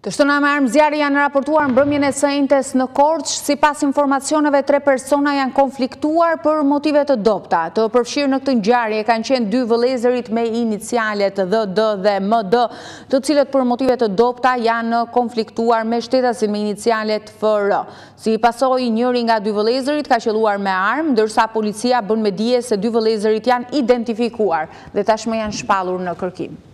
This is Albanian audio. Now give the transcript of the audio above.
Të shtëna me armë zjarri janë raportuar në mbrëmjen e sëntes në Korçë. Sipas informacioneve, 3 persona janë konfliktuar për motive të dobta. Të përfshirë në këtë ngjarje kanë qenë 2 vëllezërit me inicialet DD dhe MD, të cilët për motive të dobta janë konfliktuar me shtetasin me inicialet FR. Si pasojë, njëri nga 2 vëllezërit ka qelluar me armë, ndërsa policia bën me dije se 2 vëllezërit janë identifikuar dhe tashmë janë shpallur në kërkim.